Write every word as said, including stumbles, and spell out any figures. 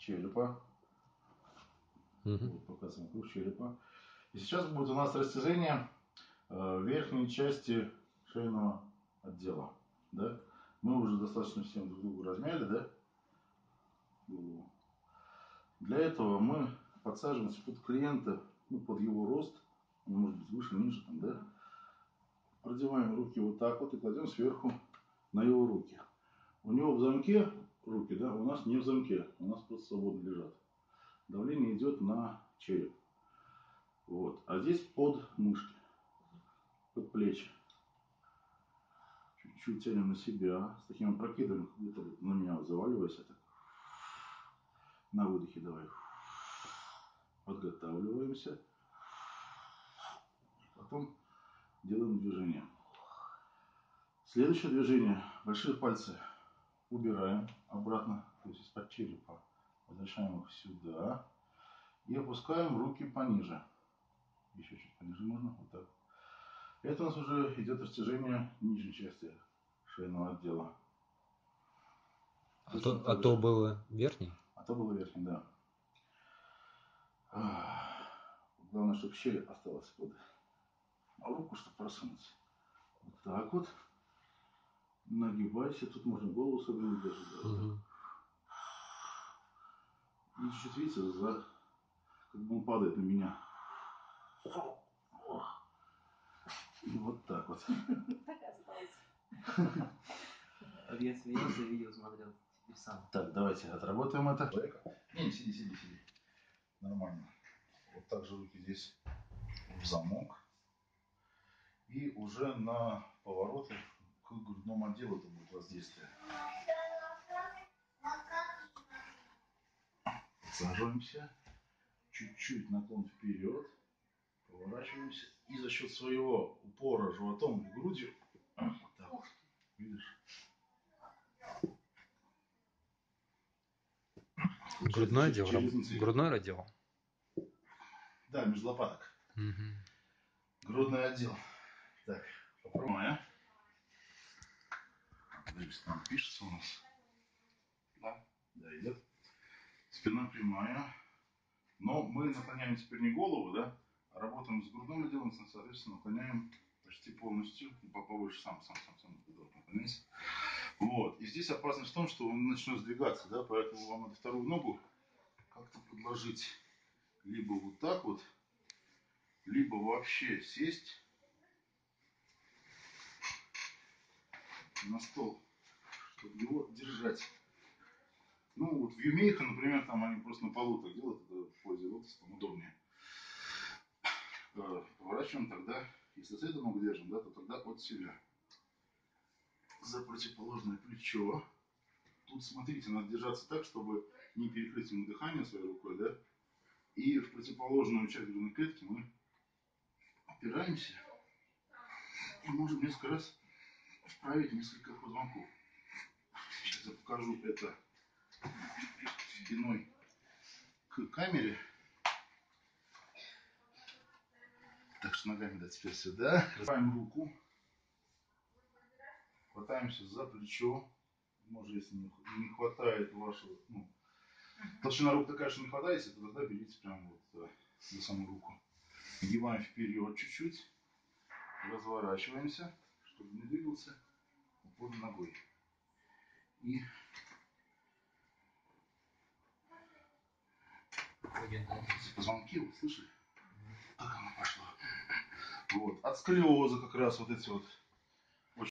черепа. Угу. Вот, показываем круг черепа. И сейчас будет у нас растяжение э, верхней части шейного отдела. Да? Мы уже достаточно всем друг другу размяли, да? Голову. Для этого мы подсаживаемся под клиента, ну, под его рост, он может быть выше, ниже, там, да? Продеваем руки вот так вот и кладем сверху на его руки. У него в замке руки, да, у нас не в замке, у нас просто свободно лежат. Давление идет на череп. Вот. А здесь под мышки, под плечи. Чуть-чуть тянем на себя, с таким опрокидываем, как будто на меня вот заваливайся. Так. На выдохе давай. Подготавливаемся. Потом делаем движение. Следующее движение. Большие пальцы убираем обратно, то есть из-под черепа. Возвращаем их сюда. И опускаем руки пониже. Еще чуть пониже можно. Вот так. Это у нас уже идет растяжение нижней части шейного отдела. А то, а то было верхний? А то было верхний, да. Главное, чтобы щель осталась под руку, чтобы просунуть. Вот так вот. Нагибайся. Тут можно голову согнуть даже. Да, вот угу. и чуть-чуть, видите, за... как бы он падает на меня. И вот так вот. Так и осталось. Я смеялся, видео смотрел. Теперь сам. Так, давайте отработаем это. Не, не, сиди, сиди, сиди. Нормально. Вот так же руки здесь в замок. И уже на повороты к грудному отделу это будет воздействие. Сажаемся. Чуть-чуть наклон вперед. Поворачиваемся. И за счет своего упора животом и грудью. Вот так вот. Видишь? Грудной отдел? Грудной отдел? Да, между лопаток. Угу. Грудной отдел. Так, попробуем. Подожди, там пишется у нас. Да? Да, идет. Спина прямая. Но мы наклоняем теперь не голову, да? А работаем с грудным отделом, соответственно, наклоняем почти полностью. Повыше сам, сам, сам, сам. Наклоняйся. Вот. И здесь опасность в том, что он начнет сдвигаться, да? Поэтому вам надо вторую ногу как-то подложить. Либо вот так вот, либо вообще сесть на стол, чтобы его держать. Ну, вот в Юмейха, например, там они просто на полу так делают, это в позе лотоса, там удобнее. Поворачиваем тогда, если с этой ногу держим, да, то тогда от себя. За противоположное плечо. Тут, смотрите, надо держаться так, чтобы не перекрыть ему дыхание своей рукой, да. И в противоположную часть грудной клетки мы опираемся и можем несколько раз вправить несколько позвонков. Сейчас я покажу это спиной к камере. Так что ногами, да, теперь сюда. Разбиваем руку. Хватаемся за плечо. Может, если не хватает вашего, ну, толщина рук такая, что не хватает, то тогда берите прям вот за саму руку. Нагибаем вперед чуть-чуть. Разворачиваемся, чтобы не двигался под ногой. И позвонки, вот, слышали? Так она пошла. Вот. От сколиоза как раз вот эти вот